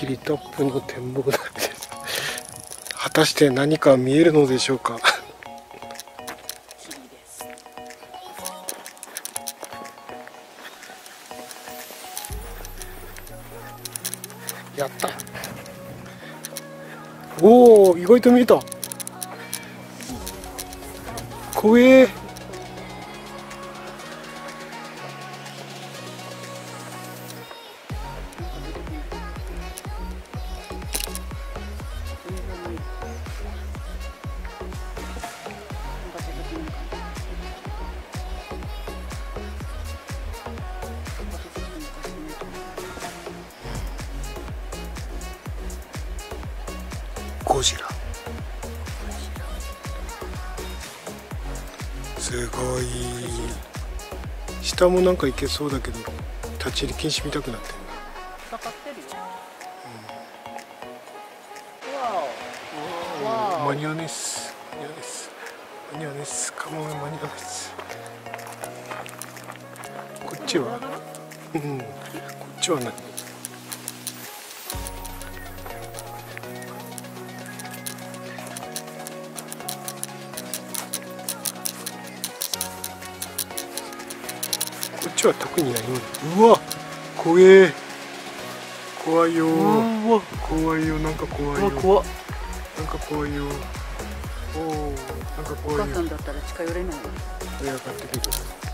リトップの展望台です。果たして何か見えるのでしょうか。やった。おお、意外と見えた。怖え。ゴジラ。すごい。下もなんか行けそうだけど、立ち入り禁止見たくなってるな。 かかってるよ。 マニアネス、マニアネス、マニアネス、カモメマニアネス。こっちは、こっちは何？こっちは特に何も。うわ、怖え。怖いよ。怖いよ、なんか怖いよ。 怖っ。 なんか怖いよ。おお、なんか怖いよ。 お母さんだったら近寄れないよ。 親がってくる。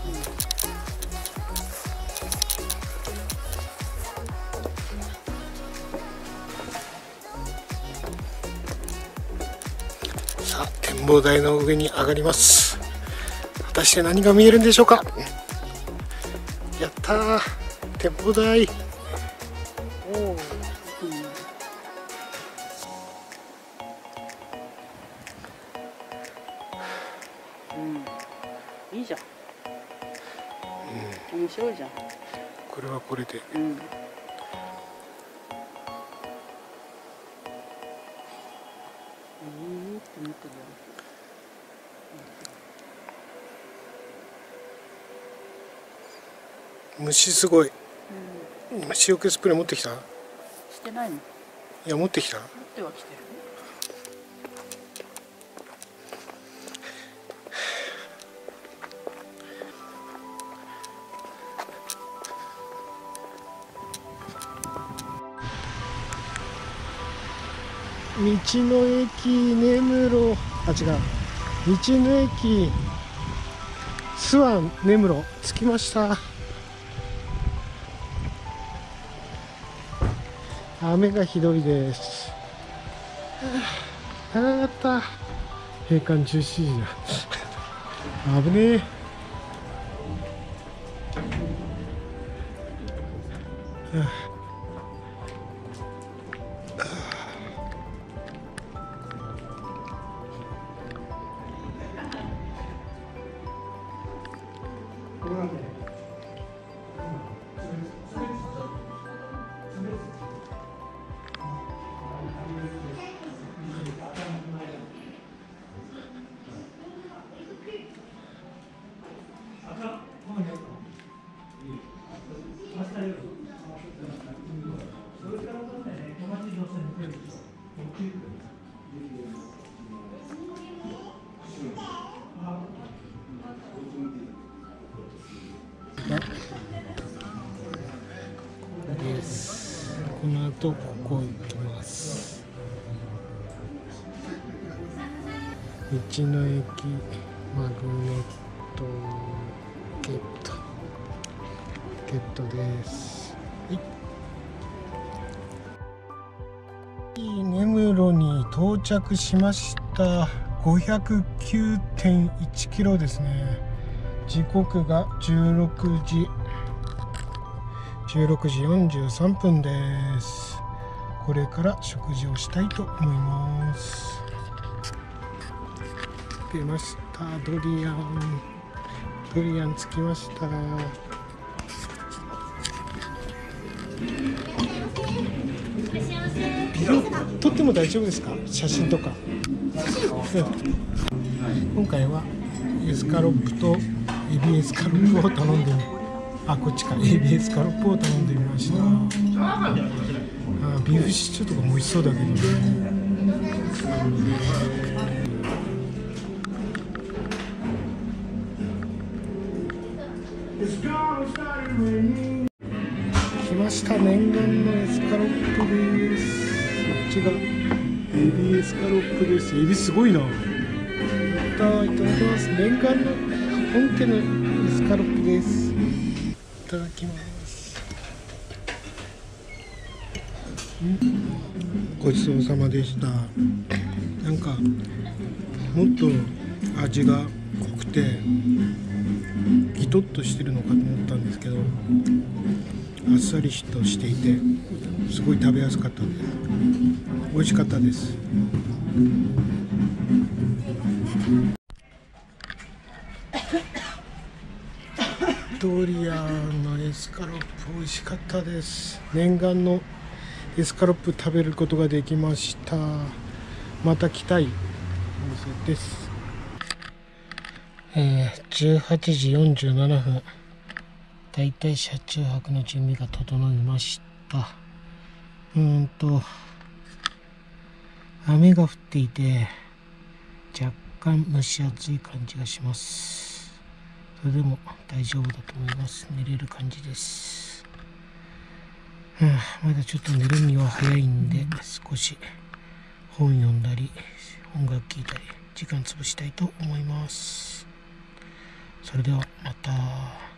さあ、展望台の上に上がります。果たして何が見えるんでしょうか。やったー、展望台。おお。 いいじゃん。面白いじゃん。 これはこれで。虫すごい。虫除けスプレー持ってきた？ してないの？ いや、持ってきた？ 持ってはきてる。 道の駅根室、あ、違う、道の駅スワン根室着きました。雨がひどいです。長かった。閉館17時だ。危ねえ。です。この後ここ行きます。道の駅マグネットゲットです。根室に到着しました。509.1 キロですね。時刻が16時43分です。これから食事をしたいと思います。出ました。ドリアン着きました。ビデオ撮っても大丈夫ですか？写真とか。今回はエスカロップとエビエスカロップを頼んでみ、こっちか、エビエスカロップを頼んでみました。 ビーフシチューとかも美味しそうだけどね。来ました、念願のエスカロップです。こっちがエビエスカロップです。エビすごいな。やったー、いただきます。念願の本家のエスカロップです。いただきます。ごちそうさまでした。なんかもっと味が濃くてギトッとしてるのかと思ったんですけど、あっさりとしていてすごい食べやすかったです。美味しかったです。ドリアンのエスカロップ美味しかったです。念願のエスカロップ食べることができました。また来たいお店です。18時47分、だいたい車中泊の準備が整いました。雨が降っていて若干蒸し暑い感じがします。それでも大丈夫だと思います。寝れる感じです。まだちょっと寝るには早いんで、少し本読んだり音楽聴いたり時間潰したいと思います。それではまた。